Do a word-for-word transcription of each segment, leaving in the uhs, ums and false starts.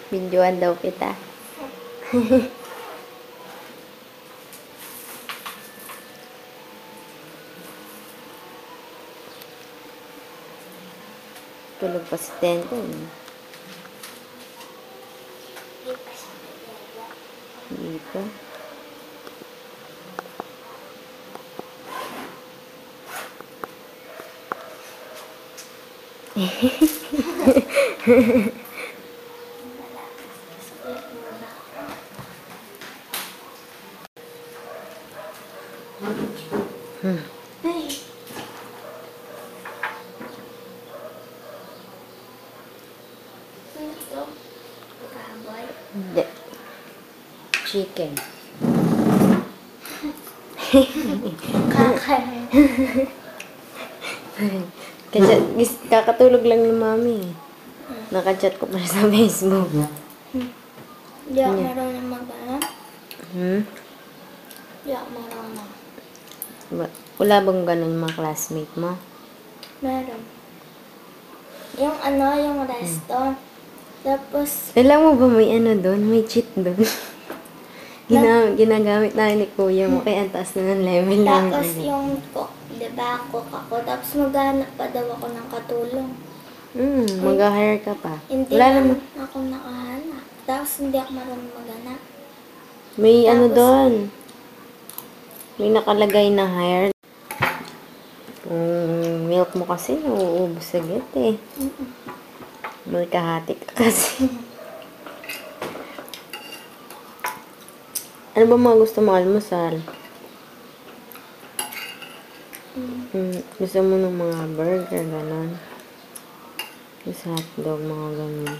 Videoan daw kita. Tulog pa si Tenten. Hindi pa. Hmm. Hindi. Chicken. Kachat, kakatulog lang ni Mami. Nakachat ko pa sa Facebook. Hindi ako marunong mag-ano. Hmm? Hindi ako marunong. Ba- Wala bang ganun mga classmate mo? Meron. Yung ano, yung resto. Tapos, Alam mo ba may ano doon? May cheat doon. Gina ginagamit na ni Kuya mo kaya ang taas na ng level namin. tapos yung cook, di ba, cook ako. Tapos maghanap pa daw ako ng katulong. Hmm, mag-hire ka pa. Hindi Wala naman naman. ako nakahanap. Tapos hindi ako marunong maghanap. May ano Tapos- doon. May nakalagay na hire. Yung milk mo kasi nauubos agad eh. Mm-mm. May kahati ka kasi. Ano ba mga gusto mo almusal? Mm. Hmm, gusto mo ng mga burger, gano'n? Gusto hotdog, mga gano'n.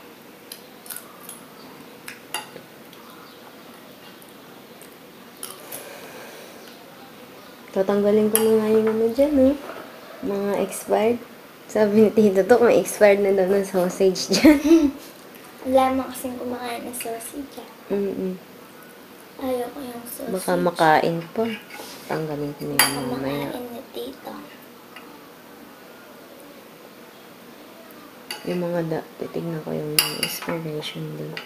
Tatanggalin ko na nga yung ano dyan, eh. Mga expired. Sabi ni Tito Tok, may expired na daw ng sausage dyan. Wala mo kasing kumakain ng sausage. ah. Mm-mm. Ayaw ko yung sausage. Baka makain pa. Tanggalin ko na Baka yung mamaya. makain ni Tito. Yung mga da, titignan ko yung expiration date.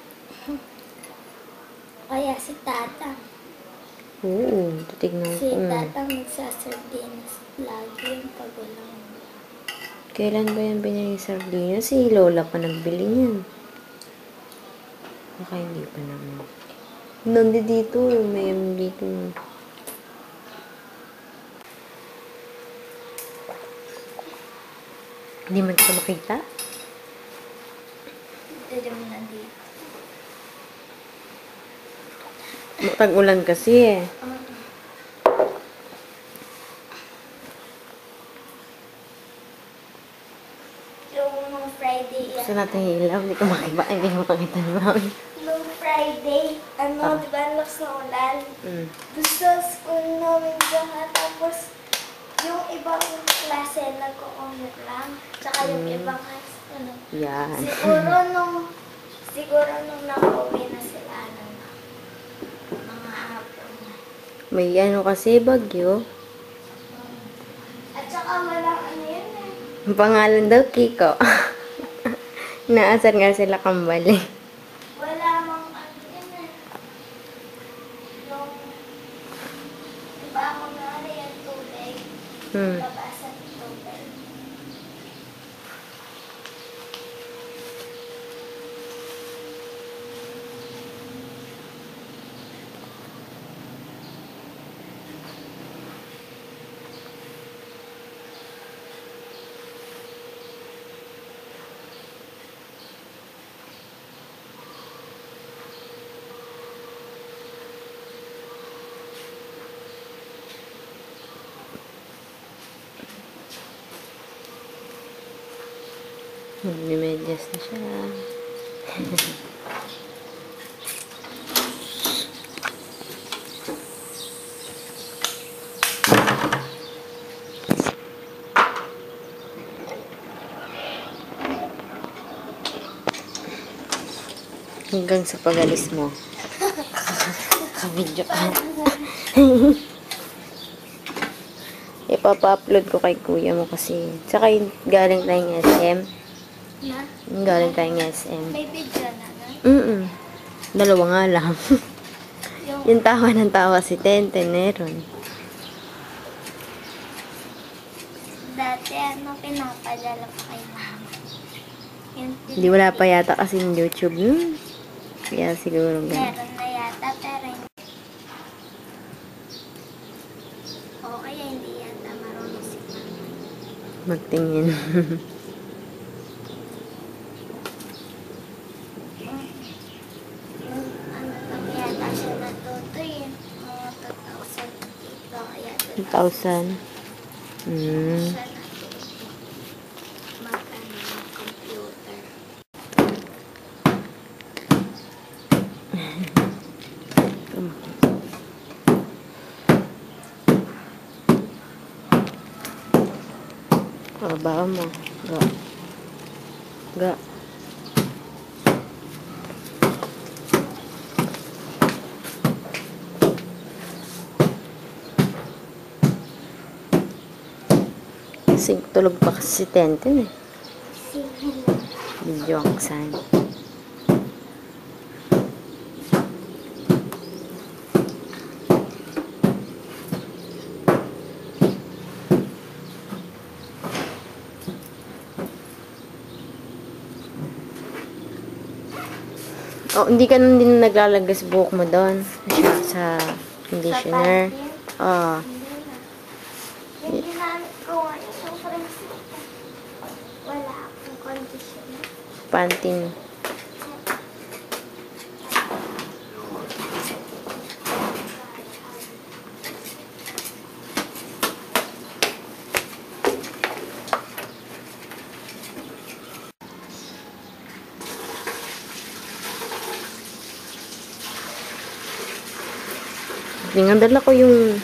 Kaya si Tata. Oo, titignan Si ko. nga. Tata nagsasardinas lagi yung pag walang Kailan ba yan binili yung sardinas? Si Lola pa nagbili niyan. Baka hindi pa naman. Nandi dito, may ano dito. Hindi man kita makita. Hindi mo nandito. Tag-ulan kasi eh. Yung nung Friday, Gusto natin hilaw, hindi ko makita. Hindi ko makita ni Mami. nung Friday, ano, Ah. di ba, lakas na ulan. Mm. Gusto sa school namin lahat. Tapos, yung ibang klase nagko-commute lang. Tsaka yung Mm. ibang class, ano. Yan. Siguro nung, siguro nung nakauwi na sila, ano na, mga hapon na. May ano kasi bagyo. At saka walang ano yun eh. Ang pangalan daw, Kiko. Naasar nga sila kambali. Wala mang ano yun eh. Yung, diba ako na yung tubig, Hmm. babasa ng tubig. Magme-medyas na siya. Hanggang sa pag-alis mo. Kabidyo ka. Ipapa-upload ko kay kuya mo kasi. Tsaka yung galing tayong S M. Na? Yung galing tayong S M. May video na. Mm Dalawa nga lang. Yung, Yung tawa ng tawa si Tenten, meron. dati, ano, pinapadala pa kay mama. Yung Hindi wala pa yata kasi yung YouTube nun. Kaya siguro ganun. meron na yata, pero hindi. O kaya hindi yata marunong si mama. Magtingin. Yung ano lang yata siya natuto yun. Mga two thousand eight ba kaya two thousand. Hmm. siya natuto. Mag-ano, mag-computer. Trabaho mo. Ga. Ga. Kasi tulog pa kasi si Tenten eh. Sige lang. Video aksan. Oh, hindi ka nun din naglalagas buhok mo doon. Sa conditioner. Sa Oh. Hindi na. Yung ginamit ko ngayon, sobrang sita. Wala akong conditioner. Pantin. Dala ko yung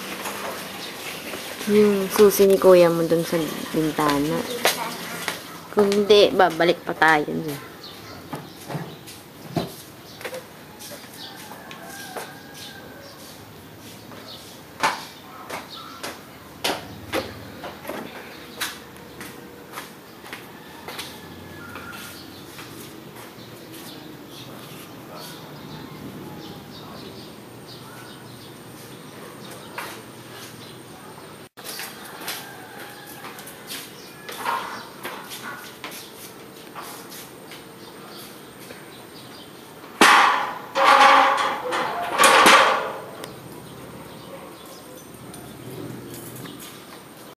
yung susi ni kuya mo dun sa bintana. Kung hindi, babalik pa tayo dun.